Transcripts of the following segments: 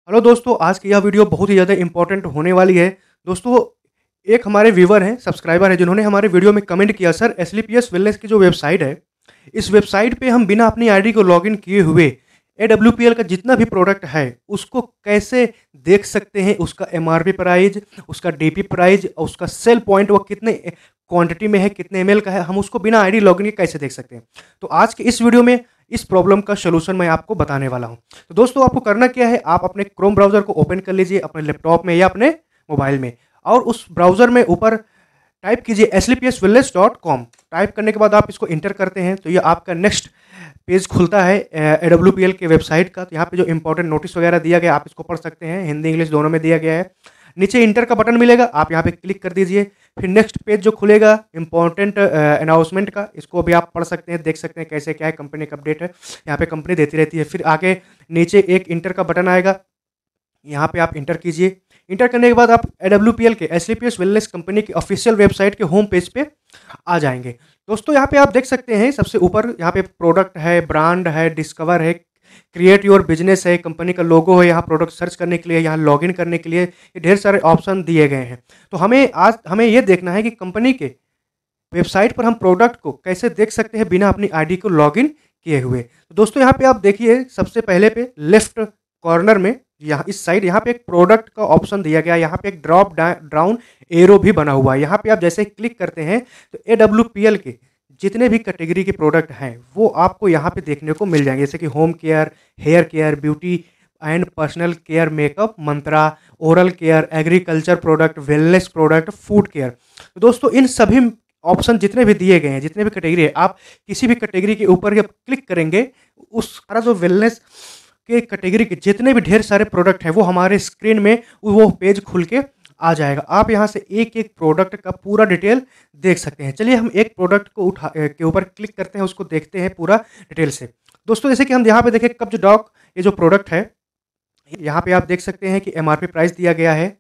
Hello दोस्तों, आज की यह वीडियो बहुत ही ज़्यादा इंपॉर्टेंट होने वाली है। दोस्तों, एक हमारे व्यूवर हैं, सब्सक्राइबर हैं, जिन्होंने हमारे वीडियो में कमेंट किया, सर एसलीपीएस वेलनेस की जो वेबसाइट है, इस वेबसाइट पे हम बिना अपनी आईडी को लॉगिन किए हुए एडब्ल्यूपीएल का जितना भी प्रोडक्ट है उसको कैसे देख सकते हैं, उसका एमआरपी प्राइस, उसका डीपी प्राइस और उसका सेल पॉइंट वो कितने क्वांटिटी में है, कितने एमएल का है, हम उसको बिना आईडी लॉगिन के कैसे देख सकते हैं। तो आज के इस वीडियो में इस प्रॉब्लम का सलूशन मैं आपको बताने वाला हूं। तो दोस्तों, आपको करना क्या है, आप अपने क्रोम ब्राउजर को ओपन कर लीजिए अपने लैपटॉप में या अपने मोबाइल में, और उस ब्राउजर में ऊपर टाइप कीजिए slpswellness.com। टाइप करने के बाद आप इसको इंटर करते हैं तो ये आपका नेक्स्ट पेज खुलता है एडब्ल्यूपीएल के वेबसाइट का। तो यहाँ पे जो इंपॉर्टेंट नोटिस वगैरह दिया गया आप इसको पढ़ सकते हैं, हिंदी इंग्लिश दोनों में दिया गया है। नीचे इंटर का बटन मिलेगा, आप यहाँ पे क्लिक कर दीजिए। फिर नेक्स्ट पेज जो खुलेगा इंपॉर्टेंट अनाउंसमेंट का, इसको भी आप पढ़ सकते हैं, देख सकते हैं कैसे क्या है, कंपनी का अपडेट है, यहाँ पे कंपनी देती रहती है। फिर आगे नीचे एक इंटर का बटन आएगा, यहाँ पे आप इंटर कीजिए। इंटर करने के बाद आप एडब्ल्यूपीएल के एसलीपीएस वेलनेस कंपनी की ऑफिशियल वेबसाइट के होम पेज पे आ जाएंगे। दोस्तों, यहाँ पे आप देख सकते हैं सबसे ऊपर यहाँ पे प्रोडक्ट है, ब्रांड है, डिस्कवर है, क्रिएट योर बिजनेस है, कंपनी का लोगो है, यहाँ प्रोडक्ट सर्च करने के लिए, यहाँ लॉगिन करने के लिए ये ढेर सारे ऑप्शन दिए गए हैं। तो हमें ये देखना है कि कंपनी के वेबसाइट पर हम प्रोडक्ट को कैसे देख सकते हैं बिना अपनी आईडी को लॉगिन किए हुए। तो दोस्तों, यहाँ पे आप देखिए सबसे पहले पे लेफ्ट कॉर्नर में यहाँ इस साइड यहाँ पे एक प्रोडक्ट का ऑप्शन दिया गया है, यहाँ पे एक ड्रॉप डाउन एरो भी बना हुआ है। यहाँ पे आप जैसे क्लिक करते हैं तो एडब्ल्यूपीएल के जितने भी कैटेगरी के प्रोडक्ट हैं वो आपको यहाँ पे देखने को मिल जाएंगे, जैसे कि home care, hair care, beauty and personal care, makeup, Mantra, oral care, agriculture product, wellness product, food care. तो दोस्तों, इन सभी ऑप्शन जितने भी दिए गए हैं, जितने भी कैटेगरी है, आप किसी भी कैटेगरी के ऊपर जब क्लिक करेंगे उस सारा जो वेलनेस के कैटेगरी के जितने भी ढेर सारे प्रोडक्ट हैं वो हमारे स्क्रीन में वो पेज खुल के आ जाएगा। आप यहाँ से एक एक प्रोडक्ट का पूरा डिटेल देख सकते हैं। चलिए हम एक प्रोडक्ट को के ऊपर क्लिक करते हैं, उसको देखते हैं पूरा डिटेल से। दोस्तों, जैसे कि हम यहाँ पे देखें कब्ज डॉग, ये जो प्रोडक्ट है, यहाँ पे आप देख सकते हैं कि एमआरपी प्राइस दिया गया है,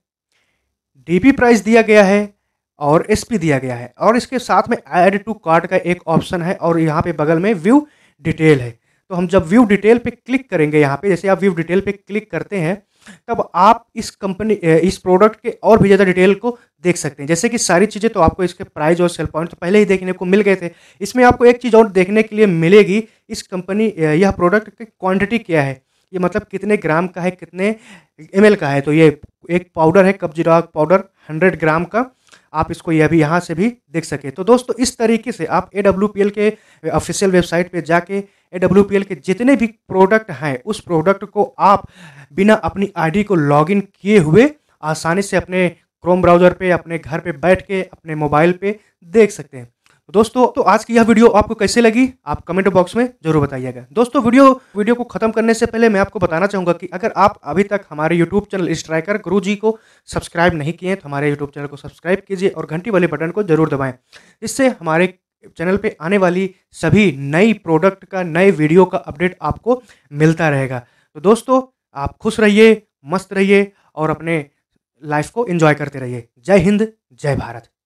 डीपी प्राइस दिया गया है और एसपी दिया गया है, और इसके साथ में ऐड टू कार्ट का एक ऑप्शन है, और यहाँ पे बगल में व्यू डिटेल है। तो हम जब व्यू डिटेल पे क्लिक करेंगे, यहाँ पे जैसे आप व्यू डिटेल पे क्लिक करते हैं तब आप इस प्रोडक्ट के और भी ज़्यादा डिटेल को देख सकते हैं। जैसे कि सारी चीज़ें तो आपको इसके प्राइस और सेल पॉइंट तो पहले ही देखने को मिल गए थे। इसमें आपको एक चीज़ और देखने के लिए मिलेगी, इस कंपनी यह प्रोडक्ट की क्वांटिटी क्या है, ये मतलब कितने ग्राम का है, कितने एमएल का है। तो ये एक पाउडर है कब्ज डॉग पाउडर 100 ग्राम का, आप इसको यह भी यहाँ से भी देख सके। तो दोस्तों, इस तरीके से आप एडब्ल्यूपीएल के ऑफिशियल वेबसाइट पे जाके एडब्ल्यूपीएल के जितने भी प्रोडक्ट हैं उस प्रोडक्ट को आप बिना अपनी आईडी को लॉगिन किए हुए आसानी से अपने क्रोम ब्राउज़र पे, अपने घर पे बैठ के, अपने मोबाइल पे देख सकते हैं। दोस्तों, तो आज की यह वीडियो आपको कैसे लगी आप कमेंट बॉक्स में जरूर बताइएगा। दोस्तों, वीडियो को खत्म करने से पहले मैं आपको बताना चाहूँगा कि अगर आप अभी तक हमारे यूट्यूब चैनल स्ट्राइकर गुरुजी को सब्सक्राइब नहीं किए तो हमारे यूट्यूब चैनल को सब्सक्राइब कीजिए और घंटी वाले बटन को जरूर दबाएं। इससे हमारे चैनल पे आने वाली सभी नई प्रोडक्ट का, नए वीडियो का अपडेट आपको मिलता रहेगा। तो दोस्तों, आप खुश रहिए, मस्त रहिए और अपने लाइफ को एंजॉय करते रहिए। जय हिंद, जय भारत।